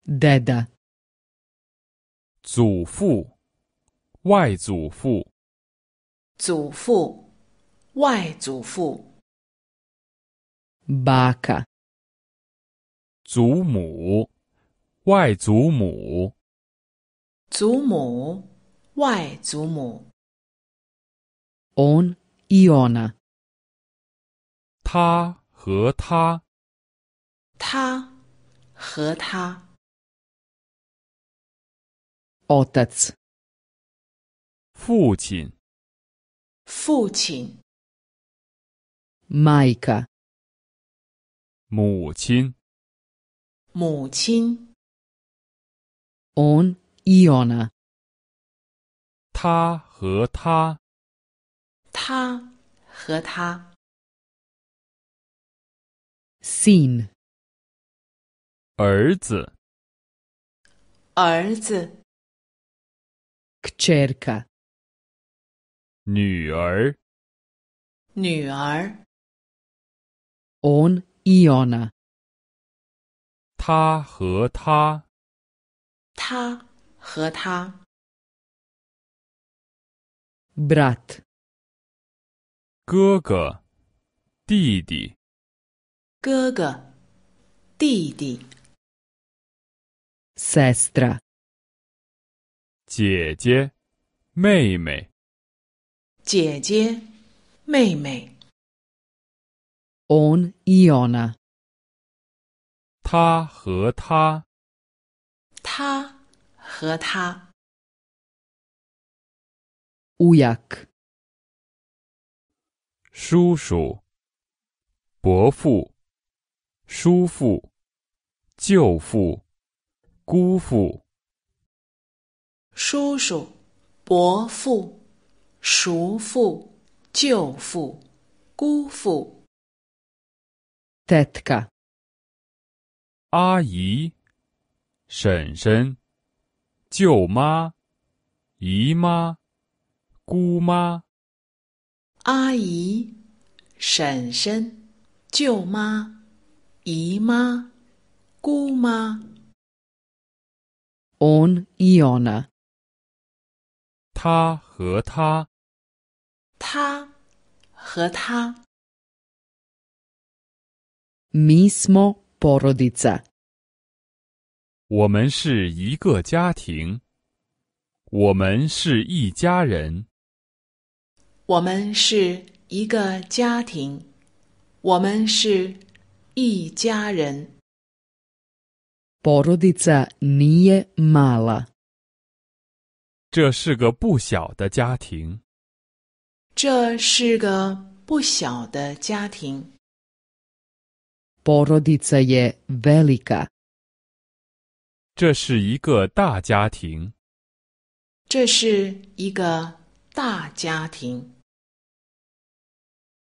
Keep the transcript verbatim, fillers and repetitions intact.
deda, 祖父、外祖父、 祖父、外祖父、 baka, 祖母、外祖母、 祖母、外祖母、 on i ona, 他和他、 他和他、 otac, 父亲、 父亲、 majka, 母亲、 母亲、 on i ona, 他和他、 他和他、 sin, 儿子、 儿子、 kćerka, 女儿、 女儿、 on i ona, 他和他、 他和他、 brat, 哥哥、弟弟、 哥哥、弟弟、 sestra, 姐姐、妹妹、 姐姐、妹妹、 on i ona, 他和他、 他和他、 ujak, 叔叔、伯父、叔父、舅父、姑父、 叔叔、伯父、叔父、舅父、姑父、 tetka, 阿姨、婶婶、舅妈、姨妈、姑妈、 阿姨、婶婶、舅妈、姨妈、姑妈、 on i ona, 他和他、 他和他、 mi smo porodica, 我们是一个家庭，我们是一家人。 我们是一个家庭，我们是一家人。 porodica nije mala, 这是个不小的家庭， 这是个不小的家庭。 porodica je velika, 这是一个大家庭。 这是一个大家庭。